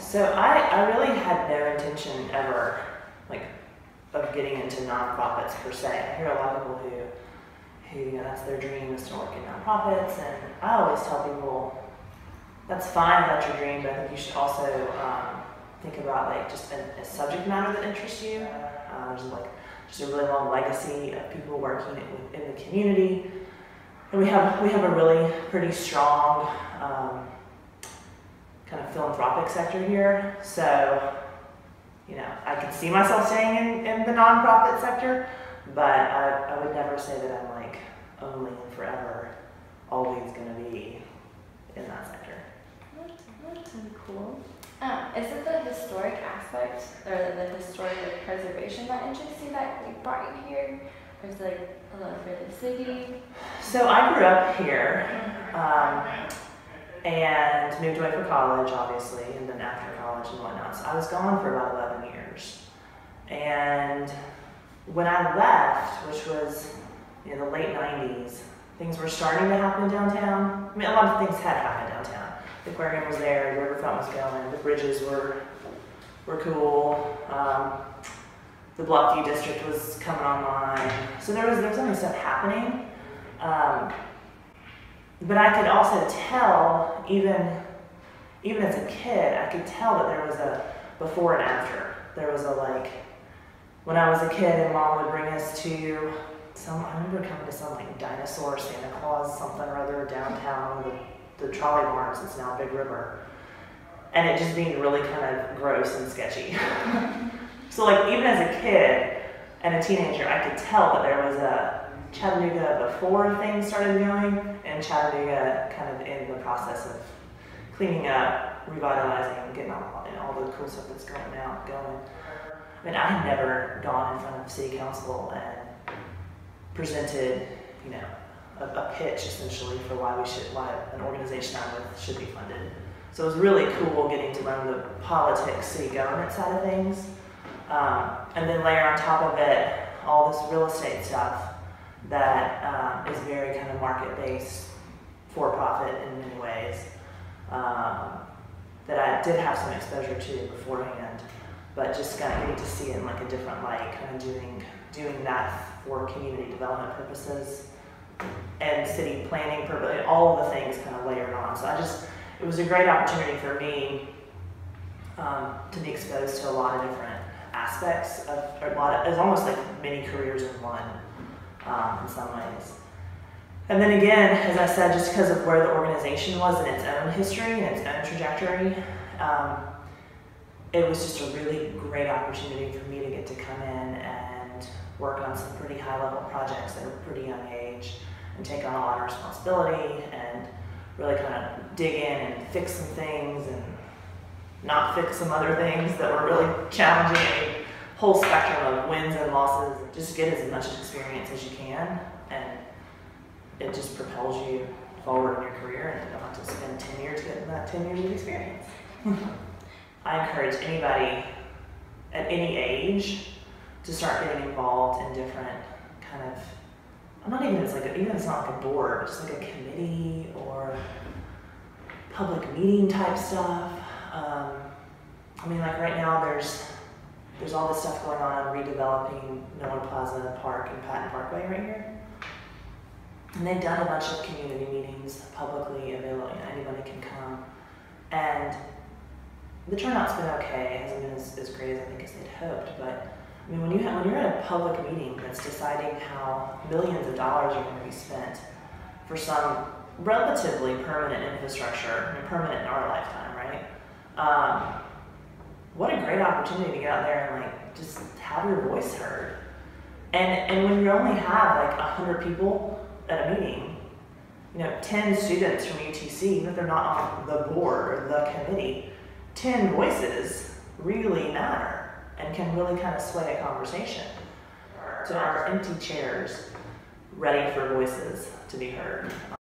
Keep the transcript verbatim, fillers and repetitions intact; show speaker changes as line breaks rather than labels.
So I, I really had no intention ever, like, of getting into nonprofits per se. I hear a lot of people who, who you know, that's their dream is to work in nonprofits, and I always tell people, that's fine if that's your dream, but I think you should also um, think about like just a, a subject matter that interests you. Uh, there's like just a really long legacy of people working in, in the community, and we have we have a really pretty strong um, kind of philanthropic sector here. So, you know, I can see myself staying in, in the nonprofit sector, but I, I would never say that I'm like only and forever always going to be in that sector.
That's, that's kind of cool. Um, is it the historic aspect or the historic like, preservation that interests you that like, brought you here? Or is it like a love for the city?
So I grew up here um, and moved away for college, obviously, and then after college and whatnot. So I was gone for about eleven years. And when I left, which was you know, the late nineties, things were starting to happen downtown. I mean, a lot of things had happened downtown. The aquarium was there, the riverfront was going, the bridges were were cool. Um, the Bluffview district was coming online. So there was there was something stuff happening. Um, but I could also tell, even even as a kid, I could tell that there was a before and after. There was a like, when I was a kid and Mom would bring us to some, I remember coming to some like dinosaur Santa Claus something or other downtown, the, the trolley barns, it's now Big River. And it just being really kind of gross and sketchy. So like even as a kid and a teenager, I could tell that there was a Chattanooga before things started going and Chattanooga kind of in the process of cleaning up, revitalizing, getting all, you know, all the cool stuff that's going out, going. I mean, I had never gone in front of city council and presented, you know, a, a pitch essentially for why we should, why an organization I'm with should be funded. So it was really cool getting to learn the politics, city government side of things. Um, and then layer on top of it all this real estate stuff that um, is very kind of market-based, for-profit in many ways, um, that I did have some exposure to beforehand, but just kind of getting to see it in like a different light, kind of doing doing that for community development purposes and city planning purposes, all of the things kind of layered on. So I just, it was a great opportunity for me um, to be exposed to a lot of different aspects of, or a lot of, it's almost like many careers in one um, in some ways. And then again, as I said, just because of where the organization was in its own history and its own trajectory, um, it was just a really great opportunity for me to get to come in and work on some pretty high-level projects at a pretty young age and take on a lot of responsibility and really kind of dig in and fix some things and not fix some other things that were really challenging. A whole spectrum of wins and losses. Just get as much experience as you can, and it just propels you forward in your career, and you don't have to spend ten years getting that ten years of experience. I encourage anybody at any age to start getting involved in different kind of, I'm not even, it's like, a, even it's not like a board, just like a committee or public meeting type stuff. Um, I mean, like right now there's there's all this stuff going on redeveloping Miller Plaza Park and Patton Parkway right here. And they've done a bunch of community meetings publicly available, you know, anybody can come. And the turnout's been okay, it hasn't been as, as great as I think as they'd hoped, but I mean, when, you have, when you're at a public meeting that's deciding how millions of dollars are going to be spent for some relatively permanent infrastructure, I mean, permanent in our lifetime, right? Um, what a great opportunity to get out there and like just have your voice heard. And and when you only have like a hundred people at a meeting, you know, ten students from U T C, even if they're not on the board or the committee, ten voices really matter and can really kind of sway a conversation. So our empty chairs ready for voices to be heard.